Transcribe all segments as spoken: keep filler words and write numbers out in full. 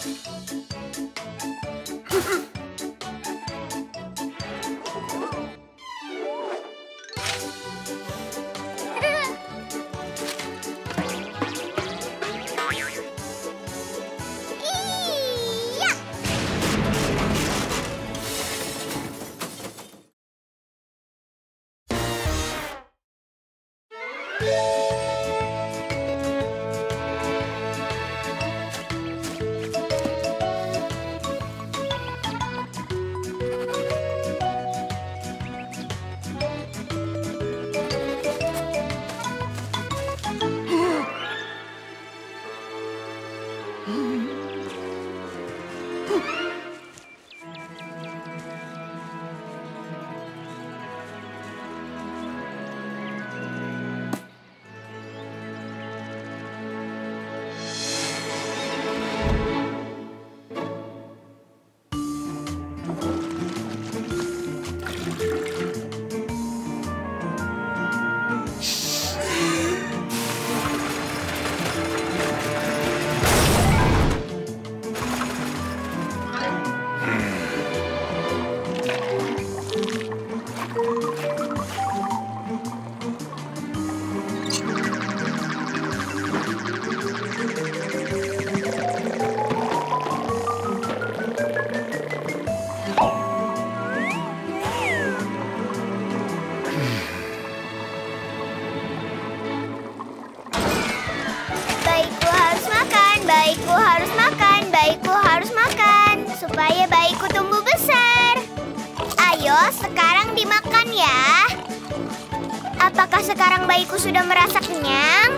Bayiku harus makan, bayiku harus makan, supaya bayiku tumbuh besar. Ayo, sekarang dimakan ya. Apakah sekarang bayiku sudah merasa kenyang?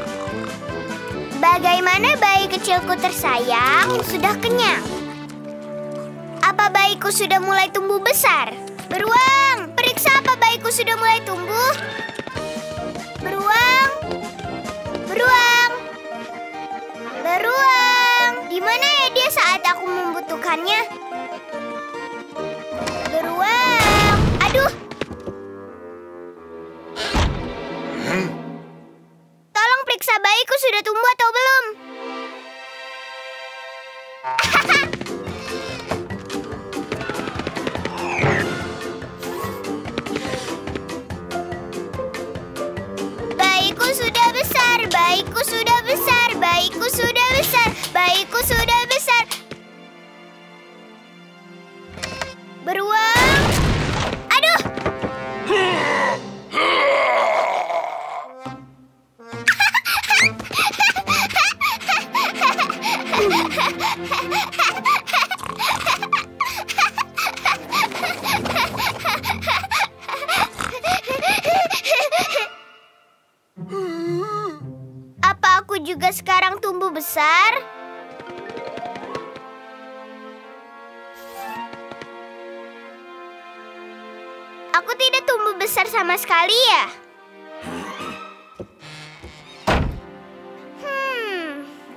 Bagaimana bayi kecilku tersayang sudah kenyang? Apa bayiku sudah mulai tumbuh besar? Beruang, periksa apa bayiku sudah mulai tumbuh. Beruang, beruang, beruang. Di mana ya dia saat aku membutuhkannya? Beruang, aduh. Tolong periksa bayiku sudah tumbuh atau belum. Bayiku sudah besar, bayiku sudah besar, bayiku sudah besar, bayiku sudah besar. Beruang, aduh. Apa aku juga sekarang tumbuh besar? Aku tidak tumbuh besar sama sekali ya? Hmm.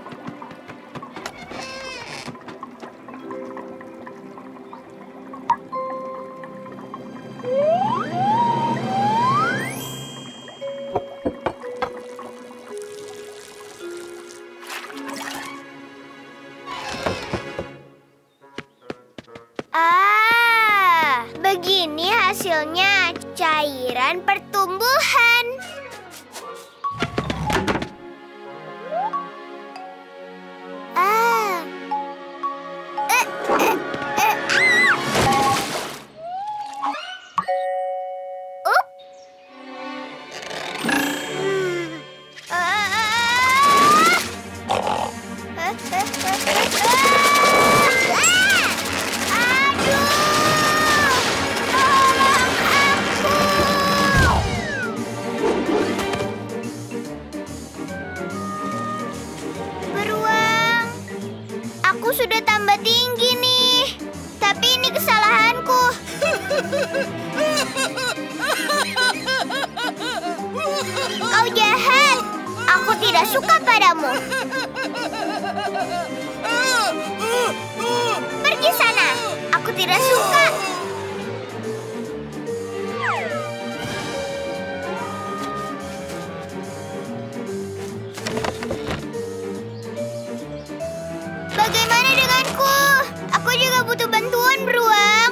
Ah, begini hasilnya, cairan pertumbuhan. Ah. Eh, eh, eh. Up. Hmm. Ah. Eh, eh, eh, eh, eh. Aku sudah tambah tinggi nih, tapi ini kesalahanku. Kau jahat, aku tidak suka padamu. Pergi sana, aku tidak suka. Bagaimana denganku? Aku juga butuh bantuan, beruang.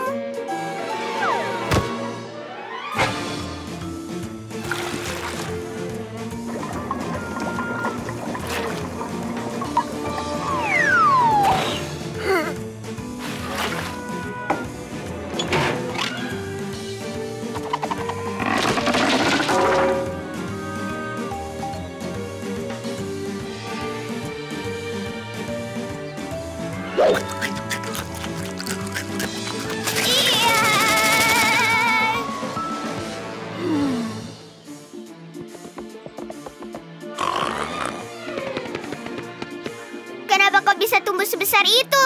Kenapa kau bisa tumbuh sebesar itu?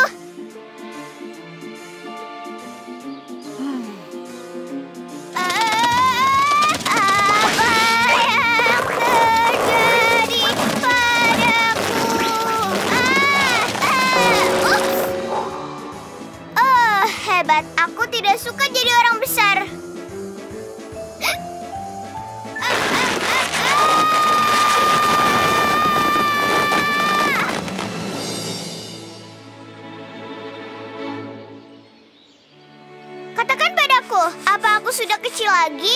Ah, apa yang terjadi padaku? Ah, ah, ups. Oh, hebat. Aku tidak suka jadi orang besar. Katakan padaku, apa aku sudah kecil lagi?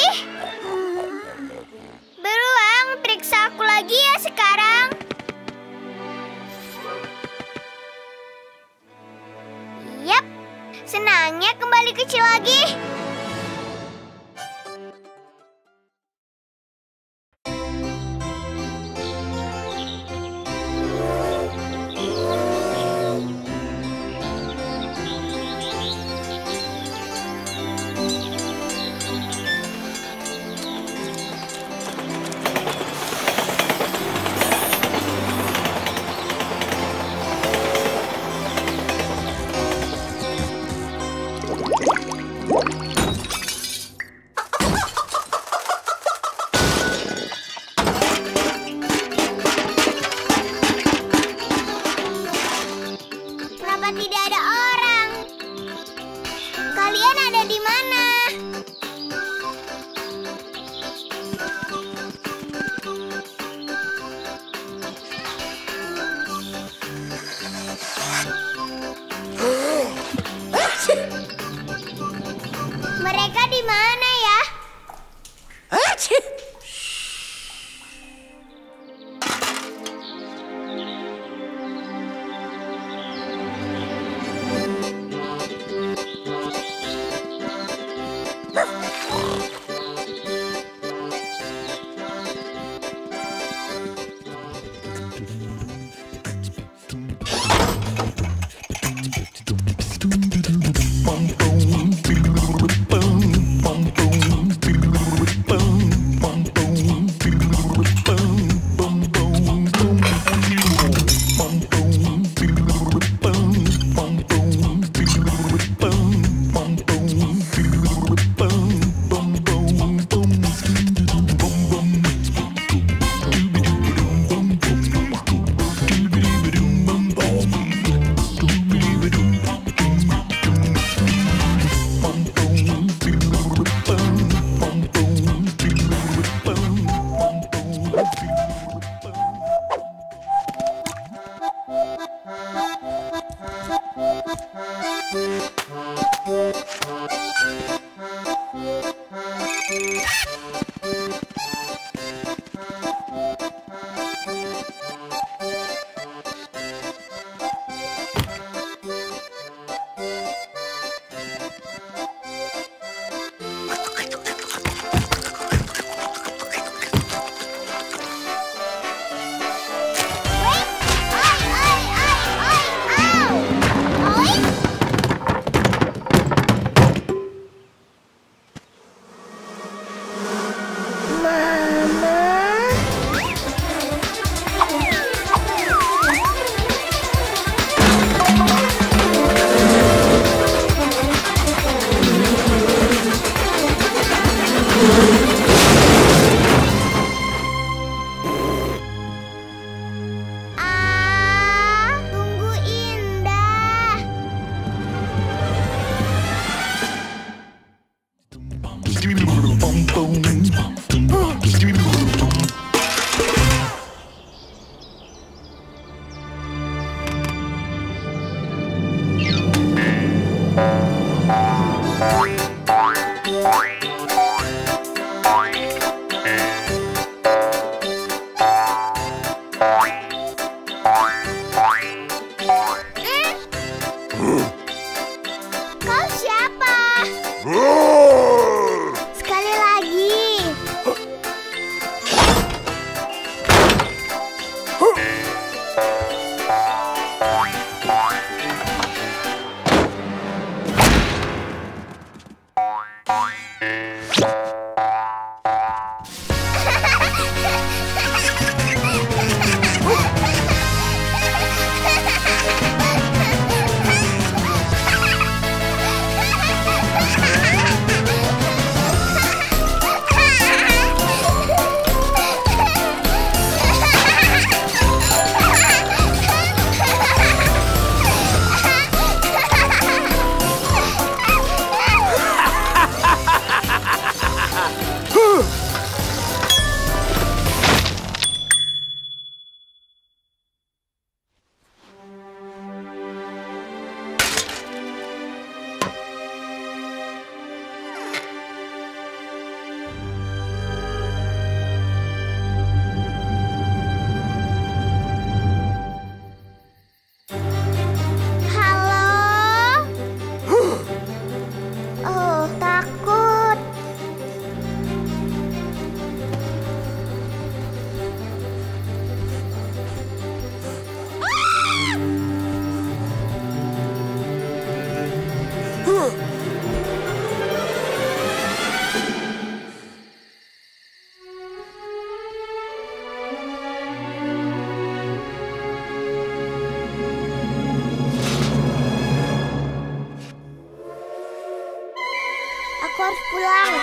Beruang, periksa aku lagi ya sekarang. Yap, senangnya kembali kecil lagi. Kenapa tidak ada orang? Kalian ada di mana? Mereka di mana ya? Kau siapa? Sekali lagi. Aku harus pulang.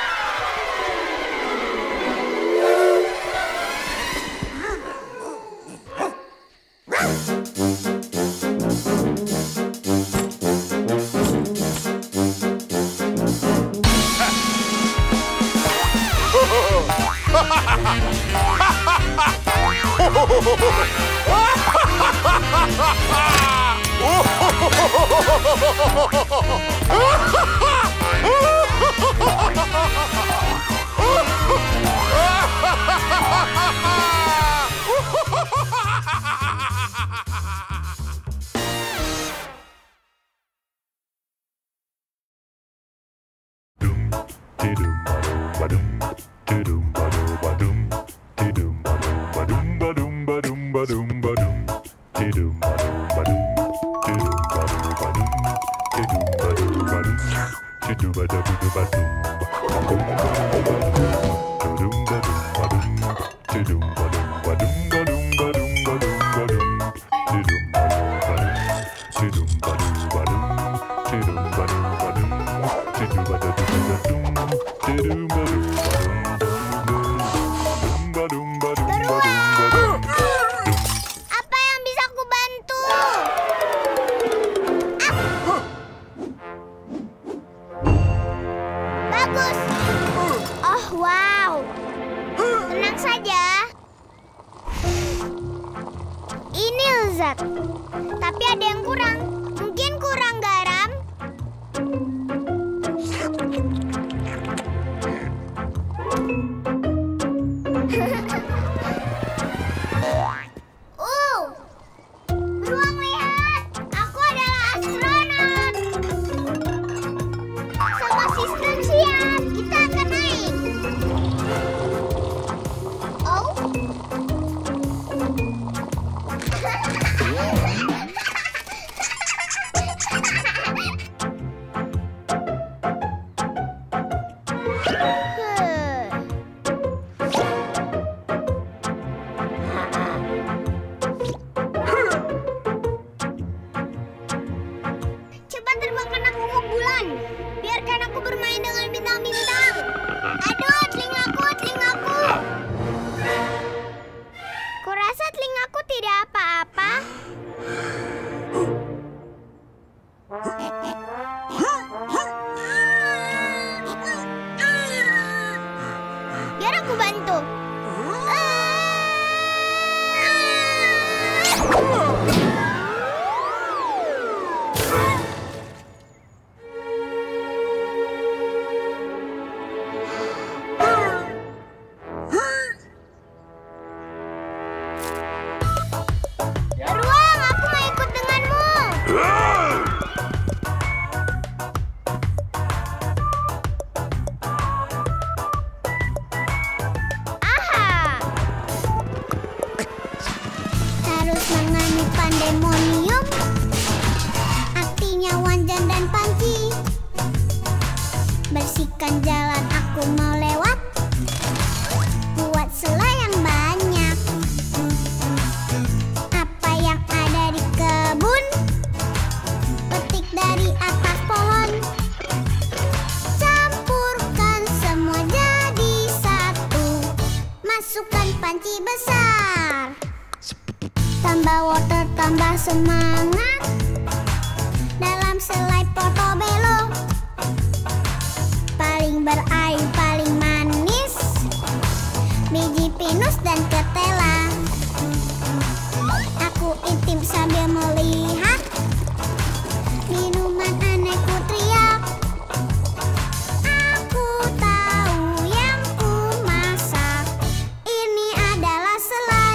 Apa yang bisa aku bantu? Bagus. Oh, wow. Tenang saja. Ini lezat. Tapi ada yang kurang. Mungkin kurang garam. Uh, beruang lihat. Aku adalah astronot. Semua sistem siap. Kita akan naik. Oh. Coba terbangkan aku ke bulan. Biarkan aku bermain dengan bintang-bintang. Aduh, telingaku, telingaku. Kurasa telingaku tidak apa-apa. Biar aku bantu. Harus mengambil pandemonium, artinya wajan dan panci. Bersihkan jalan aku mau lewat, buat selai yang banyak. Apa yang ada di kebun, petik dari atas pohon. Campurkan semua jadi satu, masukkan panci besar. Tambah water, tambah semangat dalam selai portobello. Paling berair, paling manis, biji pinus dan ketela. Aku intip sambil melihat minuman aneh ku teriak. Aku tahu yang ku masak, ini adalah selai.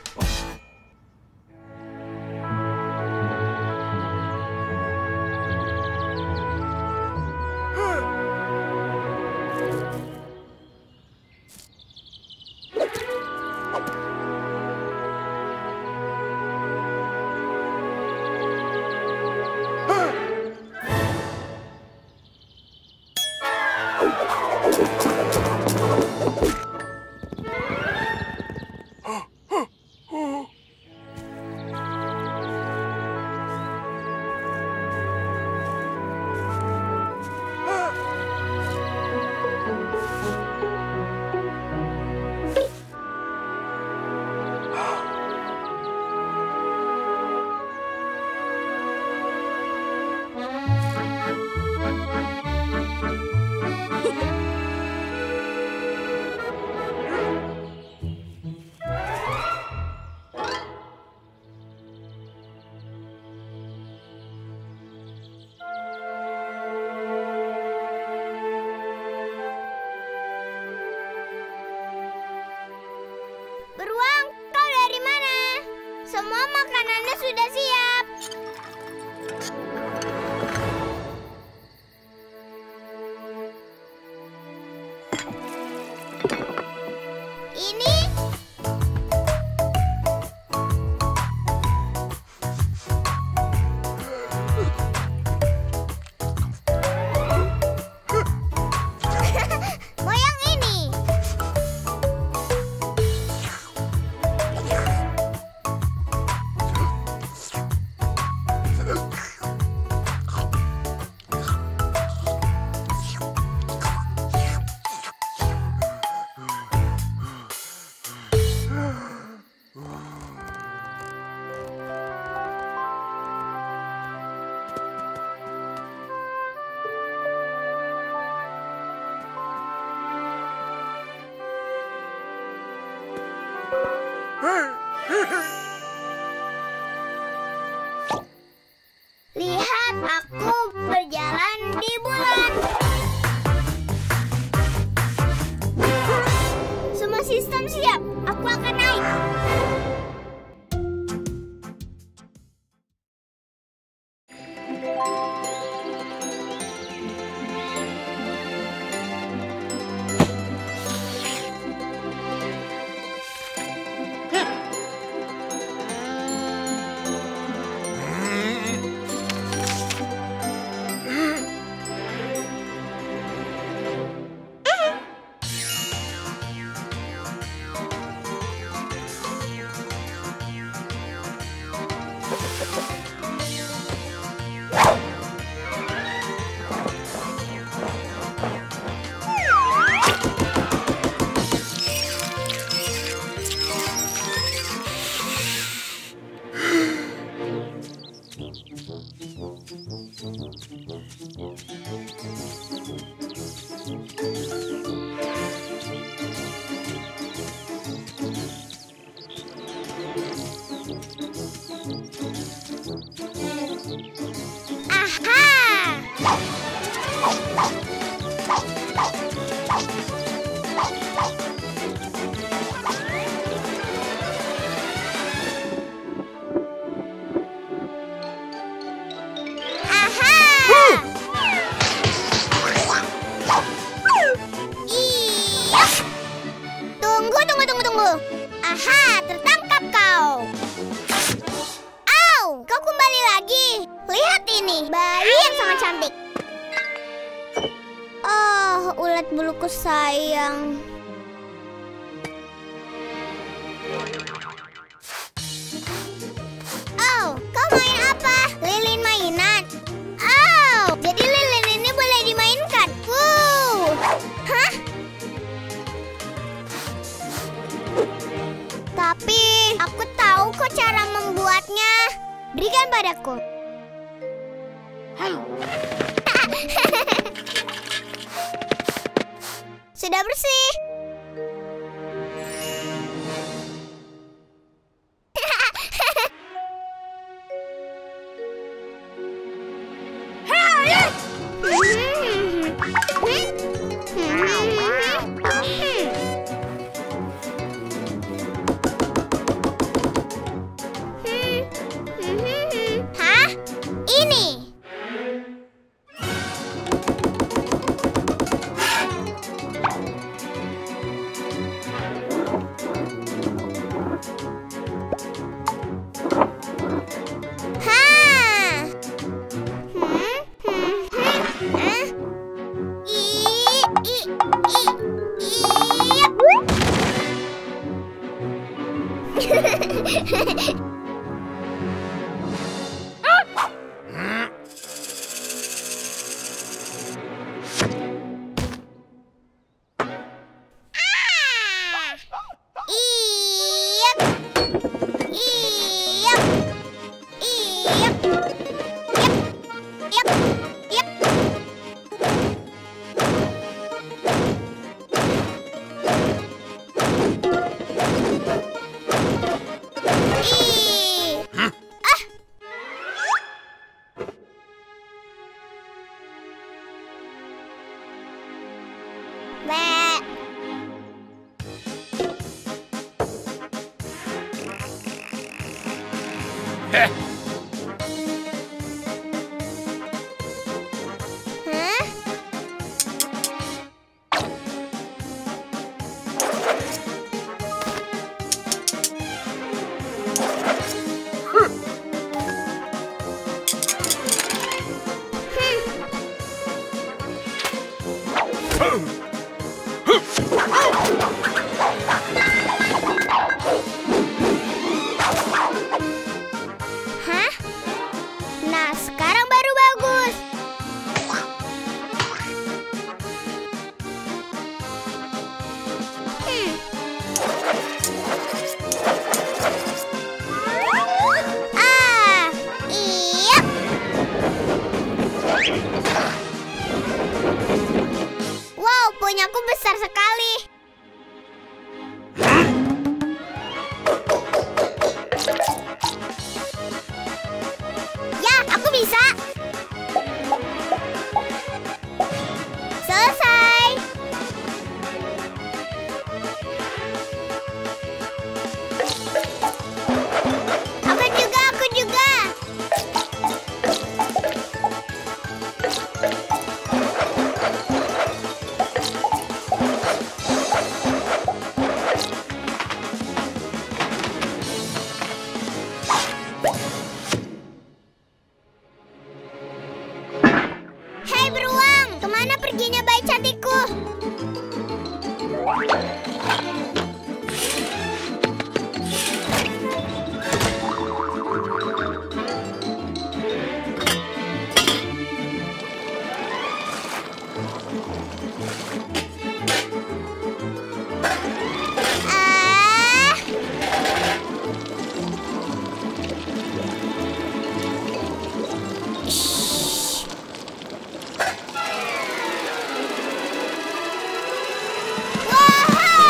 Beruang, kau dari mana? Semua makanannya sudah siap. Ini mau yang ini. Lihat, aku berjalan di bulan. Semua sistem siap, aku akan naik. lihat buluku sayang. Oh, kau main apa? Lilin mainan? Oh, jadi lilin ini boleh dimainkan? Wow. Hah? Tapi aku tahu kok cara membuatnya. Berikan padaku. Sudah bersih. Hah? Ini. Hah? Nah, sekarang baru bagus. Hmm. Ah, iya. Wow, punyaku besar sekali. Ya, aku bisa. Selesai. Aku juga, aku juga. Hei beruang, kemana perginya bayi cantikku? Ah. Shh. Wow.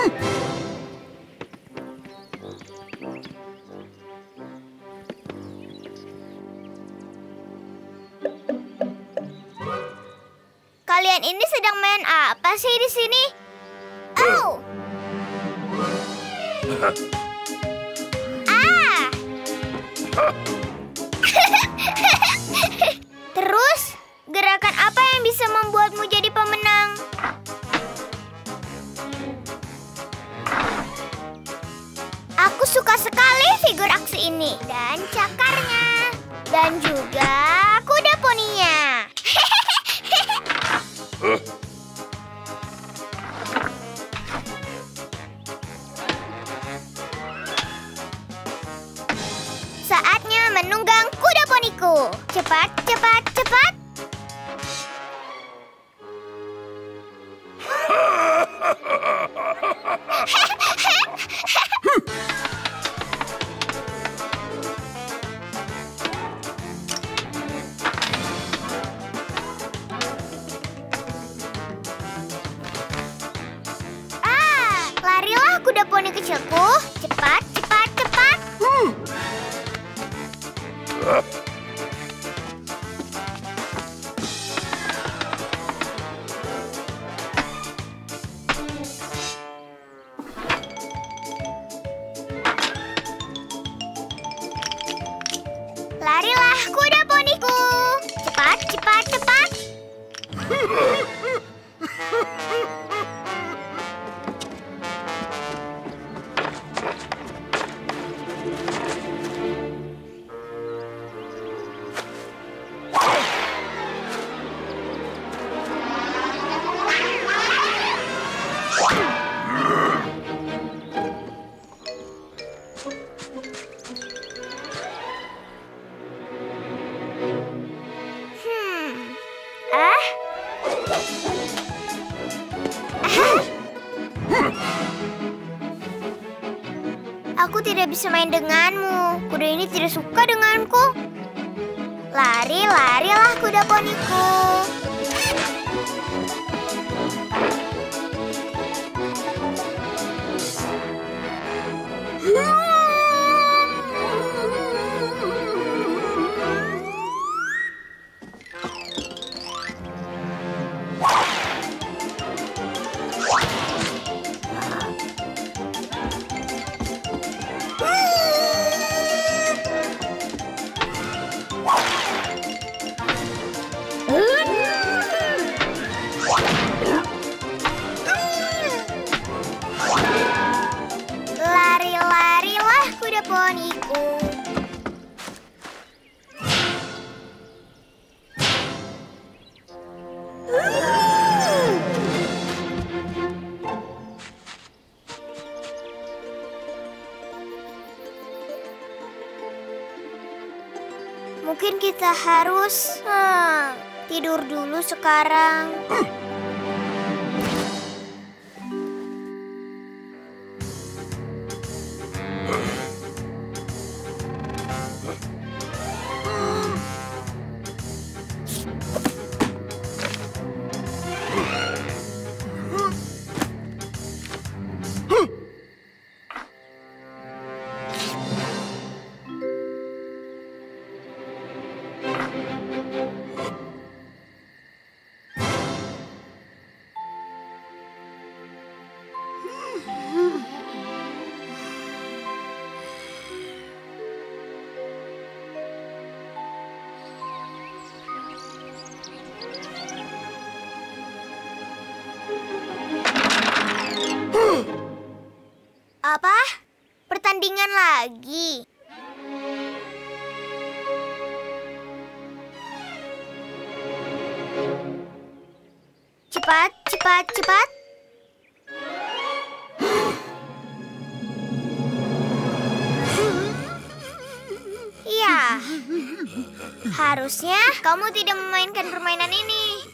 Kalian ini sedang main apa sih di sini? Oh! Ah! Terus, gerakan apa yang bisa membuatmu jadi pemenang? Aku suka sekali figur aksi ini dan cakarnya. Dan juga kuda poninya. Saatnya menunggang kuda poniku. Cepat, cepat, cepat. Ah, larilah kuda poni kecilku. Cepat, cepat, cepat. Larilah kuda poniku. Cepat, cepat, cepat. Hmm. Ah? Aku tidak bisa main denganmu. Kuda ini tidak suka denganku. Lari, larilah kuda poniku. Lari-larilah kuda poniku. Mungkin kita harus hmm, tidur dulu sekarang. Apa? Pertandingan lagi? Cepat, cepat, cepat. Ya, harusnya kamu tidak memainkan permainan ini.